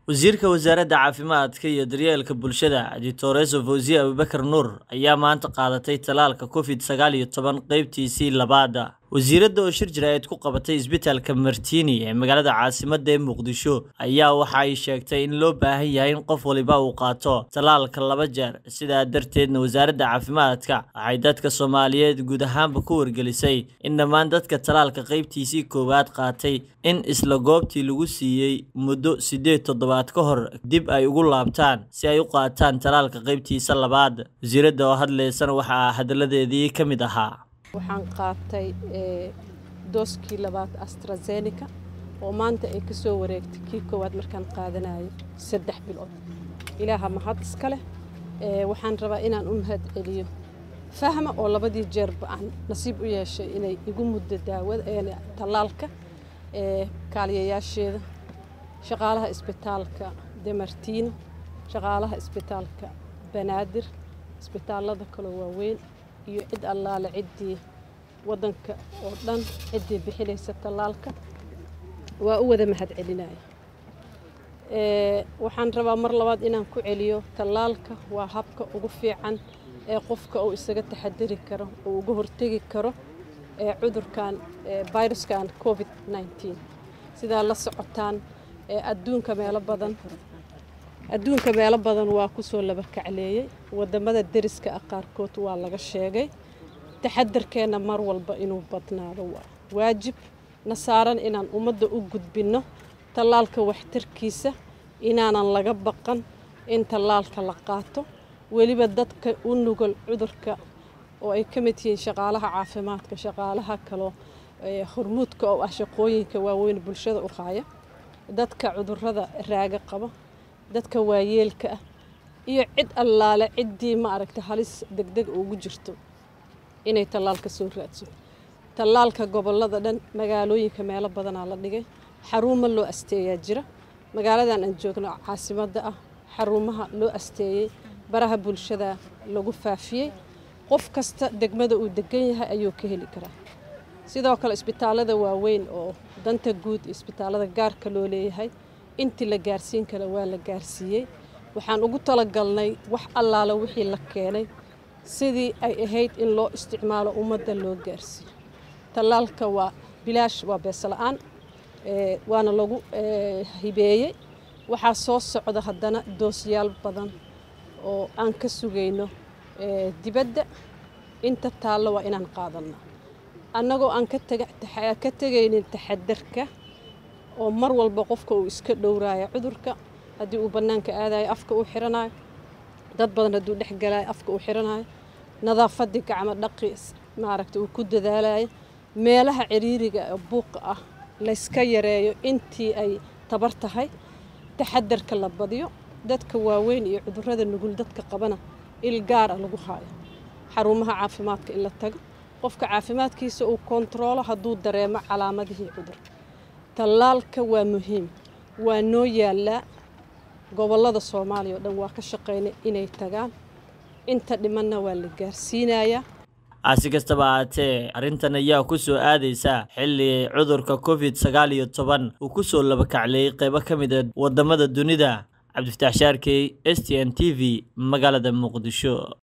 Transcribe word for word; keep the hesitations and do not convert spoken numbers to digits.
wasiirka wasaaradda caafimaadka iyo daryeelka bulshada Dr. Fawziya Abubakar Nuur ayaa maanta qaadatay talaalka COVID sagaal iyo toban qaybtiisii labaad. wasiiradda oo shir jiraayad ku qabatay isbitaalka Martini ee magaalada caasimadda ee Muqdisho ayaa waxa ay sheegtay in loo baahan yahay in qof waliba uu qaato talaalka laba jeer, sidaa darteedna wasaaradda caafimaadka waxay dadka Soomaaliyeed guud ahaanba ku wargelisay in dhammaan dadka talaalka qaybtiisii koowaad qaatay in isla goobtii lagu siiyay muddo sideed toddobaad ka hor dib ay ugu laabtaan si ay u qaataan talaalka qaybtiisa labaad. wasiiradda oo hadlaysana waxa hadaladeedii ka mid ahaa waxaan qaatay ee dooskii labaad AstraZeneca oo maanta ay ka soo wareegtay kii koowaad markaan qaadanayo saddex bilood. ilaaha mahad iska leh. ee waxaan rabaa inaan u mahad celiyo fahma oo labadii jeer baan nasiib u yeeshay inay igu muddo daawada ee talaalka ee kaaliyayaasheeda, shaqaalaha isbitaalka Demartino, shaqaalaha isbitaalka Banaadir, isbitaalada kale waaweyn iyo cid allaale ciddii wadanka oo dhan ciddii bixinaysa talaalka waa u wada mahad celinaya. ee waxaan rabaa mar labaad inaan ku celiyo talaalka waa habka ugu fiican ee qofka uu isaga taxadiri karo oo uga hortagi karo ee cudurkan ee viruskan COVID nineteen. sida la socotaan ee adduunka meelo badan adduunka meelo badan waa ku soo laba kacleeyay, wadamada deriska qaarkood waa laga sheegay. taxadarkeena mar walba inuu badnaado waa waajib na saaran inaan ummadda u gudbino talaalka waxtarkiisa, inaanan laga baqan in talaalka la qaato, weliba dadka u nugul cudurka oo ay ka mid yihiin shaqaalaha caafimaadka, shaqaalaha kale ee hormuudka oo ah shaqooyinka waaweyn bulshada u qaaya, dadka cudurrada raaga qaba, dadka waayeelka ah iyo cid allaale ciddii ma aragtay halis degdeg ugu jirto inay talaalka soo raadso. talaalka gobolada dhan magaalooyinka meelo badan la dhigay, xarumo loo asteeyaa jira. magaaladan aan joogno caasimadda ah xarumaha loo asteeyay, baraha bulshada lagu faafiyay, qof kasta degmada uu degan yahay ayuu ka heli karaa. sidoo kale isbitaalada waaweyn oo danta guud isbitaalada gaarka loo leeyahay intii la gaarsiin kara waa la gaarsiiyay. waxaan ugu talagalnay wax allaala wixii la keenay sidii ay ahayd in loo isticmaalo ummadda loo gaarsiiyo. talaalka waa bilaash, waa bees la'aan, ee waana lagu hibeeyay. waxaa soo socda haddana doosyaal badan oo aan ka sugayno ee dibadda. inta taalo waa inaan qaadano annagoo aan ka taga ka tagaynin taxadarka oo mar walba qofka uu iska dhowraayo cudurka. haddii uu banaanka aadayo afka uu xiranayo, dad badan hadduu dhex galayo afka uu xiranayo, nadaafadii gacmo dhaqi maaragtay uu ku dadaalayo, meelaha ciriiriga ee buuqa ah la iska yareeyo intii ay tabar tahay, taxadarka la badiyo, dadka waaweyn iyo cudurrada nugul dadka qabana il gaar ah lagu haayo, xarumaha caafimaadka in la tago, qofka caafimaadkiisa uu kontrolo hadduu dareemo calaamadihii cudurka. talaalka waa muhiim, waa noo yaala gobolada Soomaaliya oo dhan waa ka shaqeynay inay tagaan, inta dhimanna waa la gaarsiinayaa. asi kastaba ahaatee arrintan ayaa ku soo aadaysa xilli cudurka COVID sagaal iyo toban uu ku soo laba kacleeyay qaybo ka mid ah wadamada dunida. Cabdifataax Shaarkey, S T N T V, magaalada Muqdisho.